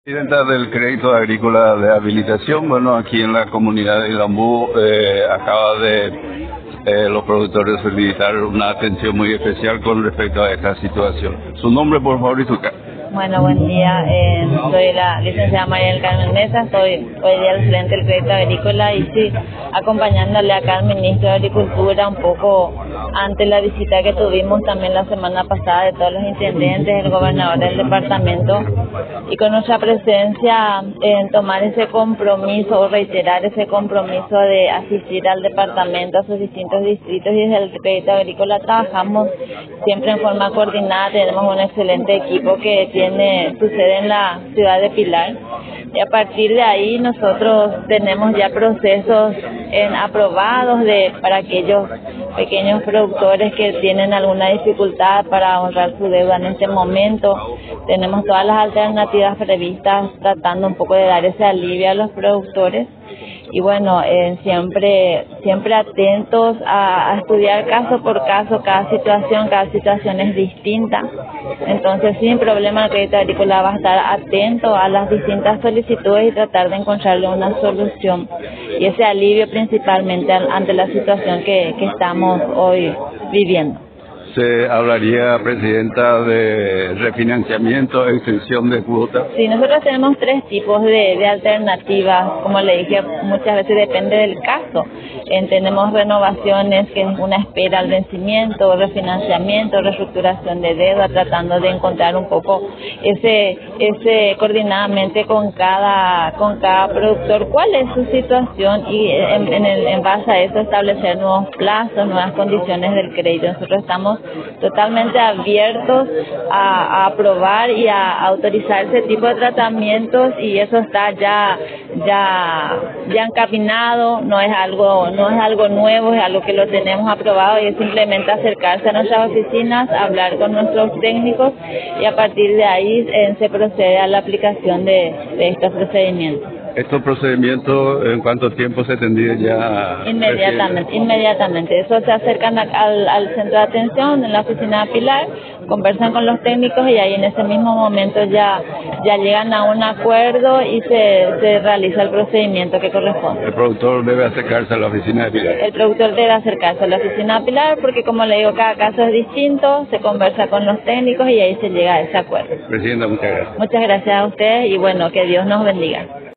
Presidenta del Crédito Agrícola de Habilitación, bueno, aquí en la comunidad de Ilambú acaba de los productores solicitar una atención muy especial con respecto a esta situación. Su nombre, por favor, y su cargo. Bueno, buen día. Soy la licenciada María del Carmen Mesa, soy hoy día el gerente del Crédito Agrícola y sí, acompañándole acá al Ministro de Agricultura un poco ante la visita que tuvimos también la semana pasada de todos los intendentes, el gobernador del departamento, y con nuestra presencia en tomar ese compromiso o reiterar ese compromiso de asistir al departamento, a sus distintos distritos, y desde el Crédito Agrícola trabajamos siempre en forma coordinada. Tenemos un excelente equipo que tiene su sede en la ciudad de Pilar, y a partir de ahí nosotros tenemos ya procesos aprobados para aquellos pequeños productores que tienen alguna dificultad para honrar su deuda en este momento. Tenemos todas las alternativas previstas tratando un poco de dar ese alivio a los productores. Y bueno, siempre atentos a estudiar caso por caso, cada situación es distinta. Entonces, sin problema, el Crédito Agrícola va a estar atento a las distintas solicitudes y tratar de encontrarle una solución. Y ese alivio principalmente ante la situación que estamos hoy viviendo. ¿Se hablaría, Presidenta, de refinanciamiento, extensión de cuotas? Sí, nosotros tenemos tres tipos de alternativas. Como le dije, muchas veces depende del caso. Tenemos renovaciones, que es una espera al vencimiento, refinanciamiento, reestructuración de deuda, tratando de encontrar un poco ese coordinadamente con cada productor cuál es su situación, y en base a eso establecer nuevos plazos, nuevas condiciones del crédito. Nosotros estamos totalmente abiertos a aprobar y a autorizar ese tipo de tratamientos, y eso está ya encaminado. No es algo nuevo, es algo que lo tenemos aprobado, y es simplemente acercarse a nuestras oficinas, hablar con nuestros técnicos, y a partir de ahí se procede a la aplicación de estos procedimientos. ¿Estos procedimientos en cuánto tiempo se tendría ya? Inmediatamente. Eso, se acercan al centro de atención en la oficina de Pilar, conversan con los técnicos, y ahí en ese mismo momento ya llegan a un acuerdo y se realiza el procedimiento que corresponde. ¿El productor debe acercarse a la oficina de Pilar? El productor debe acercarse a la oficina de Pilar porque, como le digo, cada caso es distinto, se conversa con los técnicos y ahí se llega a ese acuerdo. Presidenta, muchas gracias. Muchas gracias a ustedes y bueno, que Dios nos bendiga.